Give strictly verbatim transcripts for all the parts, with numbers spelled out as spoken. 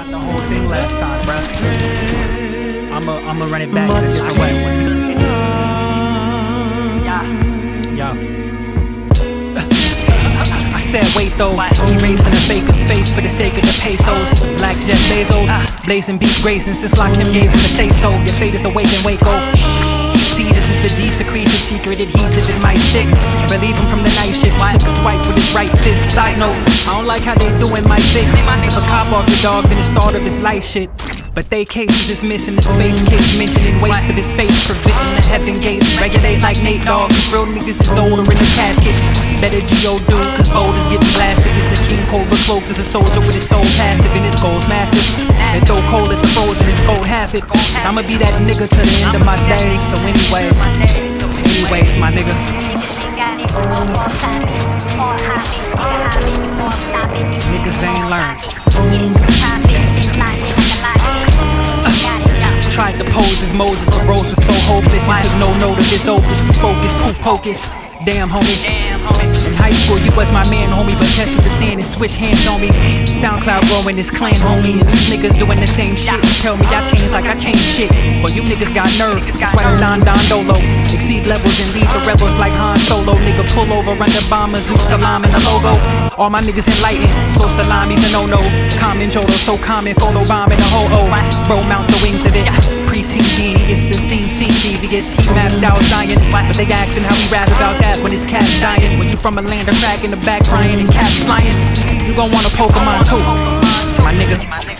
out the whole thing last time, bruh. I'ma I'ma run it back in a different way. Yo. I said wait though, erasing a faker's face for the sake of the pesos. Like Jeff Bezos, blazing beef grazing since Lakim gave him the say so. Your fate is awake in Waco. See, this is the desecreted secret adhesive in my stick. Relieve him from the night shift. He took a swipe with his right fist. Side note, I don't like how they doing my thing. If a cop off the dog, then it's thought of his light shit. But they cases is missing the space case, mentioning waste of his face, preventing the heaven gates. Regulate like Nate Dogg, cause real niggas is older in the casket. Better G O do, cause bold is getting blasted. It's a king cobra cloaked as a soldier with his soul passive, and his goal's massive. And throw coal at the frozen and scold half it. I'ma be that nigga to the end of my days. So anyways, anyways, my nigga. Niggas ain't learned. Tried to pose as Moses, but Rose was so hopeless. He took no note of his opus. Focus, poof, pocus. Damn, homie. In high school, you was my man, homie, but tested the sand and switched hands on me. SoundCloud growing his clan, homie, and these niggas doing the same shit. Tell me I changed like I changed shit, but you niggas got nerves. That's why I'm Don Don Dolo. Exceed levels and lead the rebels like Han Solo. Nigga pull over, run the bombers, Zeus Salam in the logo. All my niggas enlightened, so salami's a no-no. Common Jodo, so common, photo bomb in a ho-ho. Bro, mount the wings of it. Preteen genius, the scene, scene devious. He mapped out Zion, but they asking how we rap about that when his cat's dying. When you from a land of crack in the back crying and cats flying, you gon' want a Pokemon too, my nigga.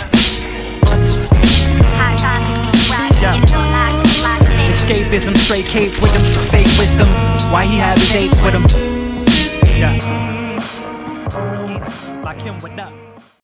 Yeah. Escapism, straight cape with him, fake wisdom. Why he have his apes with him? Yeah. Lakim, what up?